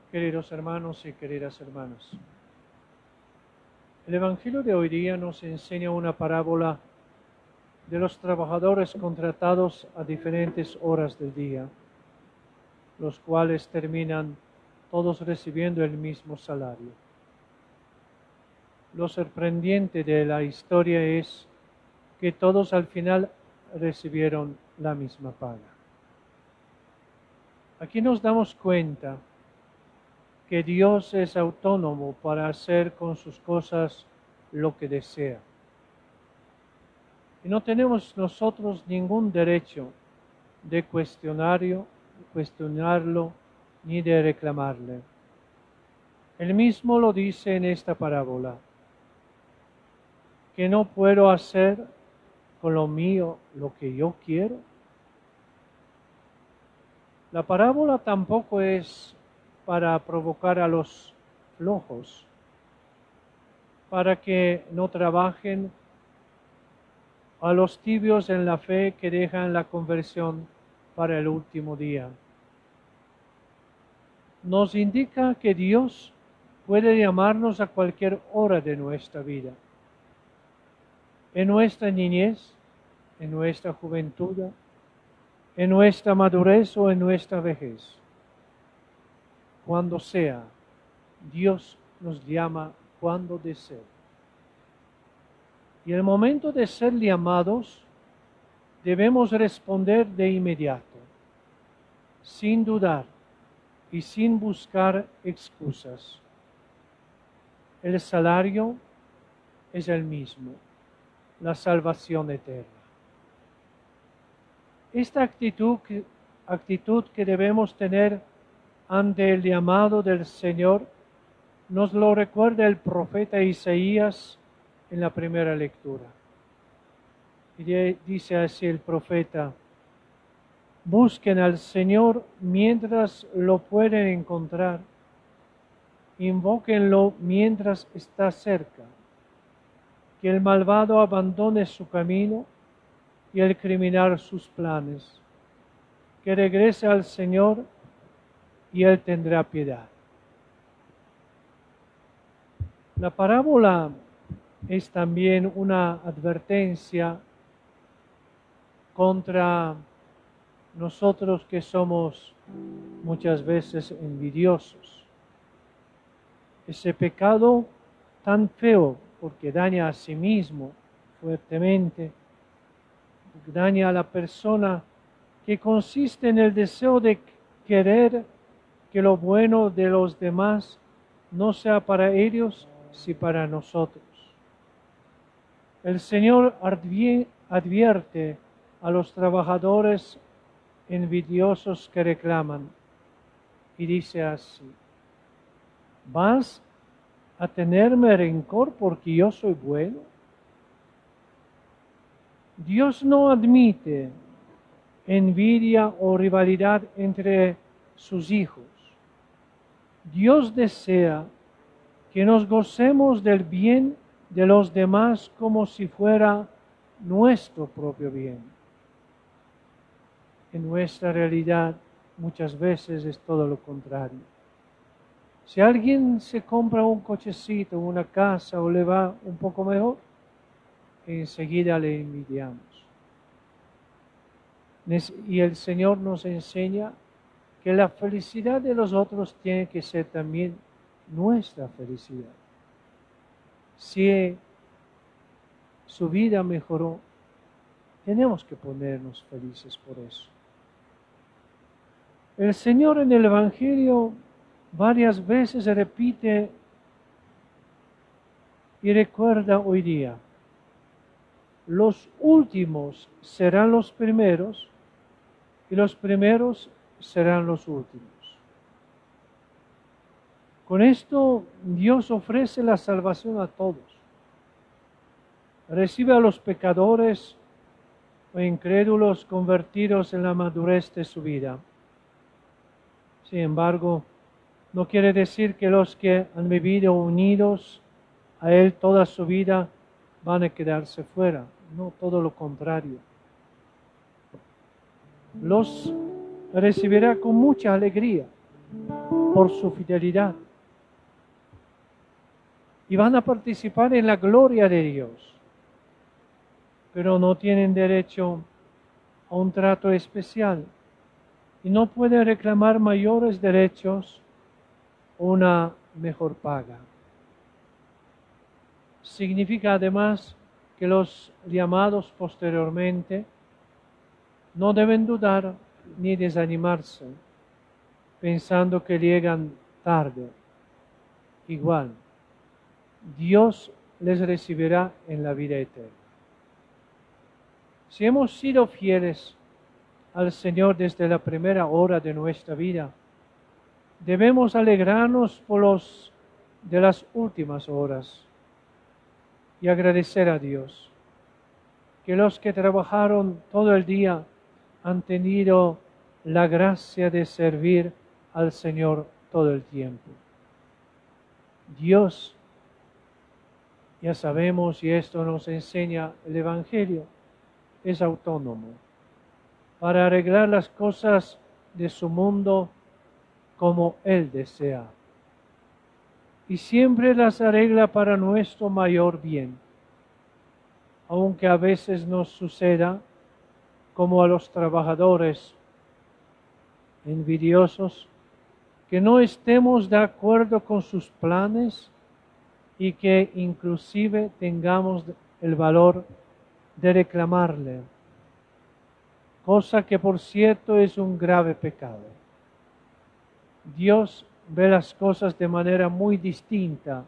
Queridos hermanos y queridas hermanas, el Evangelio de hoy día nos enseña una parábola de los trabajadores contratados a diferentes horas del día, los cuales terminan todos recibiendo el mismo salario. Lo sorprendente de la historia es que todos al final recibieron la misma paga. Aquí nos damos cuenta que Dios es autónomo para hacer con sus cosas lo que desea. Y no tenemos nosotros ningún derecho de cuestionarlo ni de reclamarle. Él mismo lo dice en esta parábola, que no puedo hacer con lo mío lo que yo quiero. La parábola tampoco es para provocar a los flojos, para que no trabajen, a los tibios en la fe que dejan la conversión para el último día. Nos indica que Dios puede llamarnos a cualquier hora de nuestra vida, en nuestra niñez, en nuestra juventud, en nuestra madurez o en nuestra vejez. Cuando sea, Dios nos llama cuando desee. Y en el momento de ser llamados, debemos responder de inmediato, sin dudar y sin buscar excusas. El salario es el mismo, la salvación eterna. Esta actitud que debemos tener ante el llamado del Señor nos lo recuerda el profeta Isaías en la primera lectura. Y dice así el profeta: busquen al Señor mientras lo pueden encontrar, invóquenlo mientras está cerca, que el malvado abandone su camino y el criminal sus planes, que regrese al Señor y Él tendrá piedad. La parábola es también una advertencia contra nosotros que somos muchas veces envidiosos. Ese pecado tan feo, porque daña a sí mismo fuertemente, daña a la persona, que consiste en el deseo de querer que lo bueno de los demás no sea para ellos, sino para nosotros. El Señor advierte a los trabajadores envidiosos que reclaman y dice así: ¿vas a tenerme rencor porque yo soy bueno? Dios no admite envidia o rivalidad entre sus hijos. Dios desea que nos gocemos del bien de los demás como si fuera nuestro propio bien. En nuestra realidad muchas veces es todo lo contrario. Si alguien se compra un cochecito, una casa o le va un poco mejor, enseguida le envidiamos. Y el Señor nos enseña que la felicidad de los otros tiene que ser también nuestra felicidad. Si su vida mejoró, tenemos que ponernos felices por eso. El Señor en el Evangelio varias veces repite y recuerda hoy día: los últimos serán los primeros y los primeros serán los últimos. Con esto Dios ofrece la salvación a todos. Recibe a los pecadores o incrédulos convertidos en la madurez de su vida. Sin embargo, no quiere decir que los que han vivido unidos a Él toda su vida van a quedarse fuera. No, todo lo contrario. Los recibirá con mucha alegría. por su fidelidad. Y van a participar en la gloria de Dios, pero no tienen derecho a un trato especial y no pueden reclamar mayores derechos o una mejor paga. Significa además que los llamados posteriormente no deben dudar ni desanimarse, pensando que llegan tarde. Igual, Dios les recibirá en la vida eterna. Si hemos sido fieles al Señor desde la primera hora de nuestra vida, debemos alegrarnos por los de las últimas horas y agradecer a Dios que los que trabajaron todo el día han tenido la gracia de servir al Señor todo el tiempo. Dios, ya sabemos, y esto nos enseña el Evangelio, es autónomo para arreglar las cosas de su mundo como Él desea. Y siempre las arregla para nuestro mayor bien, aunque a veces nos suceda como a los trabajadores envidiosos, que no estemos de acuerdo con sus planes y que inclusive tengamos el valor de reclamarle, cosa que por cierto es un grave pecado. Dios ve las cosas de manera muy distinta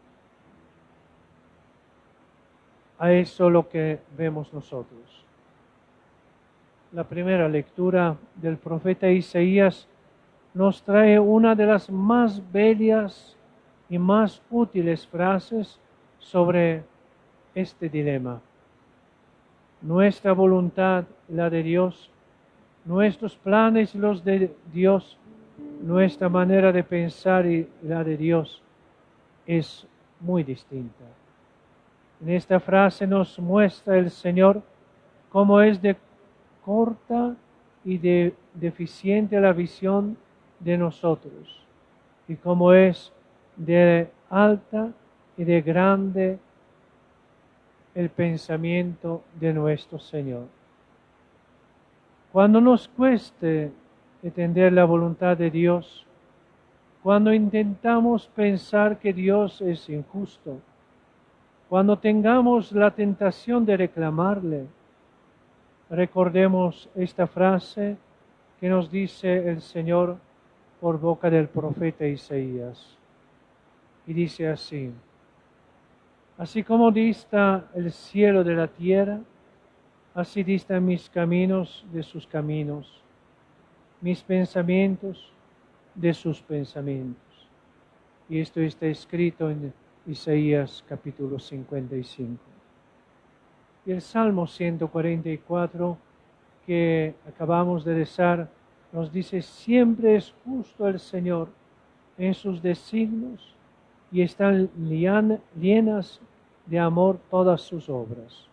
a eso lo que vemos nosotros. La primera lectura del profeta Isaías nos trae una de las más bellas y más útiles frases sobre este dilema. Nuestra voluntad, la de Dios, nuestros planes, los de Dios, nuestra manera de pensar y la de Dios es muy distinta. En esta frase nos muestra el Señor cómo es de corta y de deficiente la visión de nosotros y cómo es de alta y de grande el pensamiento de nuestro Señor. Cuando nos cueste entender la voluntad de Dios, cuando intentamos pensar que Dios es injusto, cuando tengamos la tentación de reclamarle, recordemos esta frase que nos dice el Señor por boca del profeta Isaías. Y dice así: así como dista el cielo de la tierra, así distan mis caminos de sus caminos, mis pensamientos de sus pensamientos. Y esto está escrito en Isaías capítulo 55. Y el Salmo 144 que acabamos de rezar nos dice: siempre es justo el Señor en sus designios y están llenas de amor todas sus obras.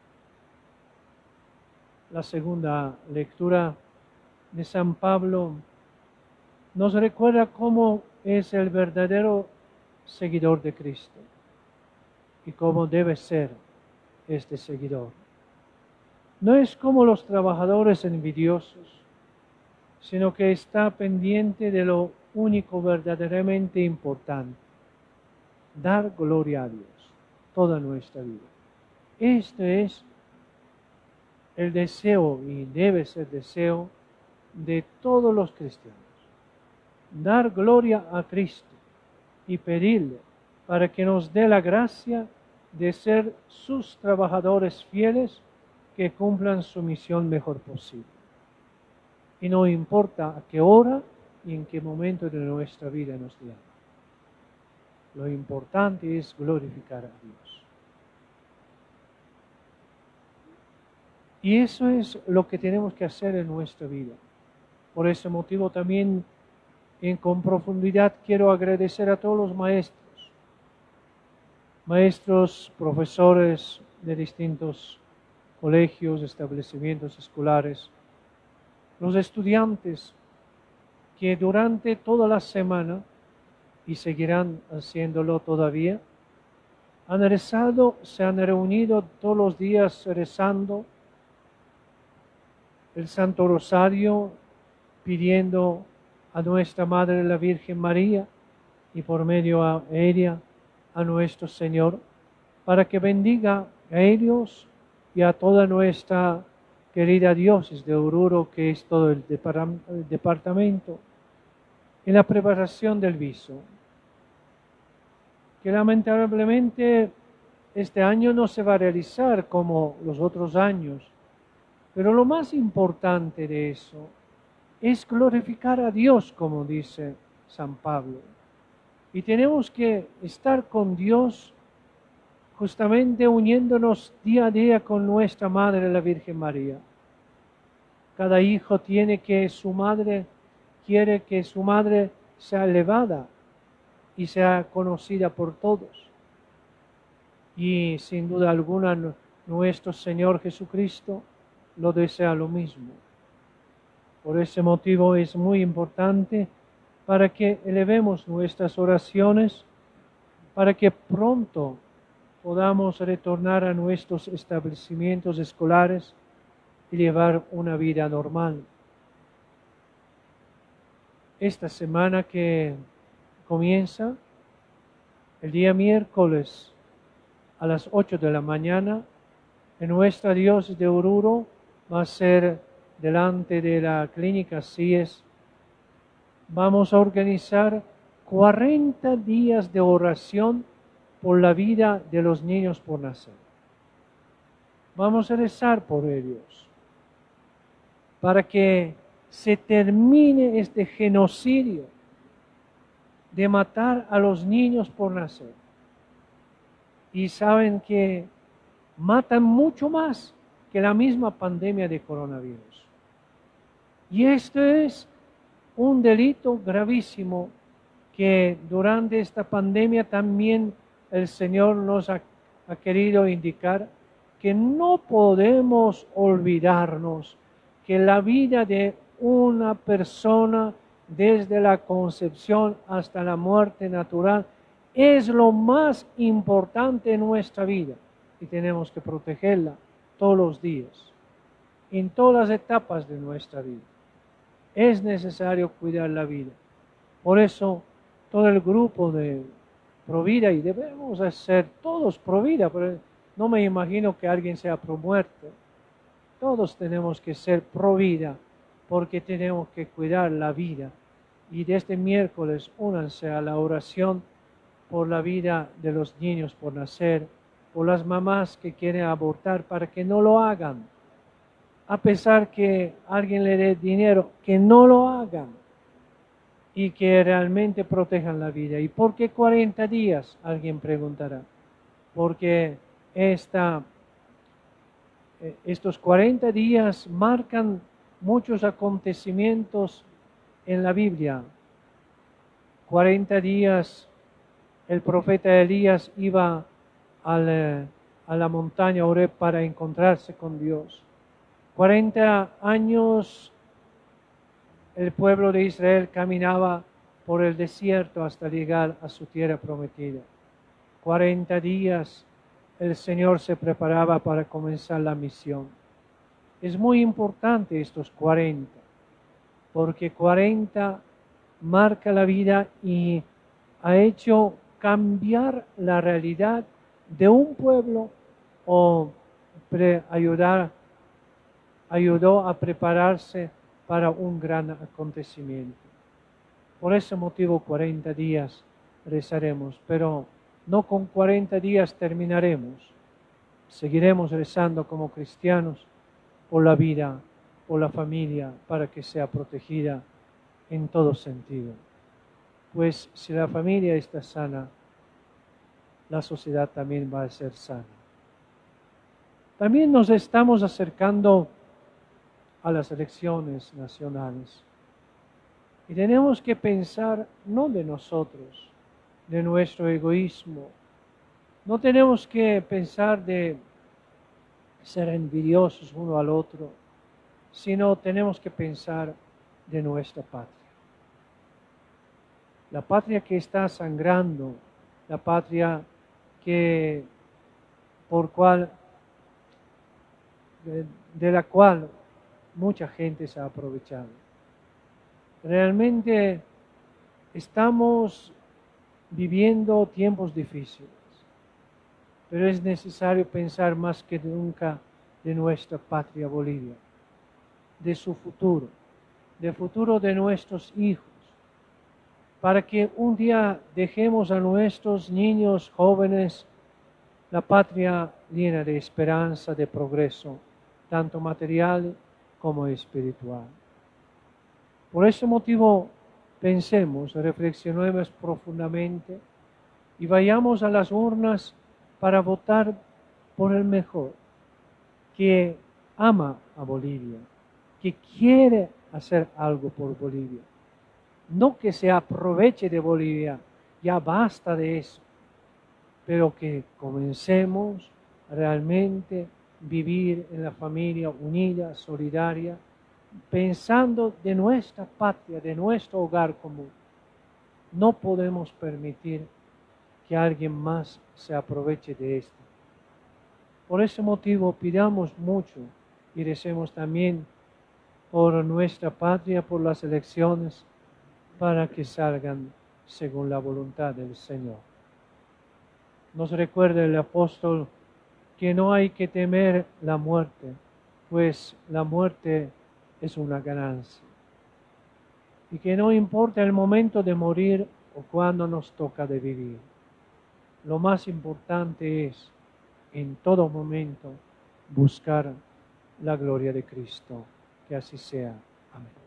La segunda lectura de San Pablo nos recuerda cómo es el verdadero seguidor de Cristo y cómo debe ser este seguidor. No es como los trabajadores envidiosos, sino que está pendiente de lo único verdaderamente importante: dar gloria a Dios toda nuestra vida. Este es el deseo, y debe ser deseo, de todos los cristianos. Dar gloria a Cristo y pedirle para que nos dé la gracia de ser sus trabajadores fieles que cumplan su misión mejor posible. Y no importa a qué hora y en qué momento de nuestra vida nos llama. Lo importante es glorificar a Dios. Y eso es lo que tenemos que hacer en nuestra vida. Por ese motivo también con profundidad quiero agradecer a todos los maestros, profesores de distintos colegios, establecimientos escolares, los estudiantes que durante toda la semana, y seguirán haciéndolo todavía, han rezado, se han reunido todos los días rezando el Santo Rosario, pidiendo a nuestra Madre la Virgen María y por medio a ella a nuestro Señor, para que bendiga a ellos y a toda nuestra querida diócesis de Oruro, que es todo el departamento, en la preparación del viso, que lamentablemente este año no se va a realizar como los otros años, pero lo más importante de eso es glorificar a Dios, como dice San Pablo. Y tenemos que estar con Dios justamente uniéndonos día a día con nuestra Madre, la Virgen María. Cada hijo quiere que su madre sea elevada y sea conocida por todos. Y sin duda alguna nuestro Señor Jesucristo lo desea lo mismo. Por ese motivo es muy importante para que elevemos nuestras oraciones, para que pronto podamos retornar a nuestros establecimientos escolares y llevar una vida normal. Esta semana que comienza, el día miércoles a las 8 de la mañana, en nuestra diócesis de Oruro va a ser delante de la clínica CIES. Vamos a organizar 40 días de oración por la vida de los niños por nacer. Vamos a rezar por ellos, para que se termine este genocidio de matar a los niños por nacer. Y saben que matan mucho más que la misma pandemia de coronavirus. Y esto es un delito gravísimo que durante esta pandemia también el Señor nos ha querido indicar que no podemos olvidarnos que la vida de una persona desde la concepción hasta la muerte natural es lo más importante en nuestra vida y tenemos que protegerla todos los días, en todas las etapas de nuestra vida. Es necesario cuidar la vida. Por eso todo el grupo de Provida, y debemos ser todos Provida, pero no me imagino que alguien sea pro muerte. Todos tenemos que ser Provida porque tenemos que cuidar la vida. Y desde miércoles únanse a la oración por la vida de los niños por nacer, por las mamás que quieren abortar para que no lo hagan. A pesar que alguien le dé dinero, que no lo hagan y que realmente protejan la vida. ¿Y por qué 40 días? Alguien preguntará. Porque estos 40 días marcan muchos acontecimientos en la Biblia. 40 días el profeta Elías iba a la montaña Oreb para encontrarse con Dios. 40 años el pueblo de Israel caminaba por el desierto hasta llegar a su tierra prometida. 40 días el Señor se preparaba para comenzar la misión. Es muy importante estos 40, porque 40 marca la vida y ha hecho cambiar la realidad de un pueblo o ayudó a prepararse para un gran acontecimiento. Por ese motivo 40 días rezaremos, pero no con 40 días terminaremos. Seguiremos rezando como cristianos por la vida, por la familia, para que sea protegida en todo sentido. Pues si la familia está sana, la sociedad también va a ser sana. También nos estamos acercando a las elecciones nacionales. Y tenemos que pensar no de nosotros, de nuestro egoísmo. No tenemos que pensar de ser envidiosos uno al otro, sino tenemos que pensar de nuestra patria. la patria que está sangrando, la patria que de la cual mucha gente se ha aprovechado. Realmente estamos viviendo tiempos difíciles, pero es necesario pensar más que nunca de nuestra patria Bolivia, de su futuro, del futuro de nuestros hijos, para que un día dejemos a nuestros niños jóvenes la patria llena de esperanza, de progreso, tanto material como espiritual. Por ese motivo, pensemos, reflexionemos profundamente y vayamos a las urnas para votar por el mejor, que ama a Bolivia, que quiere hacer algo por Bolivia. No que se aproveche de Bolivia, ya basta de eso, pero que comencemos realmente vivir en la familia unida, solidaria, pensando de nuestra patria, de nuestro hogar común. No podemos permitir que alguien más se aproveche de esto. Por ese motivo pidamos mucho y recemos también por nuestra patria, por las elecciones, para que salgan según la voluntad del Señor. Nos recuerda el apóstol que no hay que temer la muerte, pues la muerte es una ganancia. Y que no importa el momento de morir o cuándo nos toca de vivir. Lo más importante es, en todo momento, buscar la gloria de Cristo. Que así sea. Amén.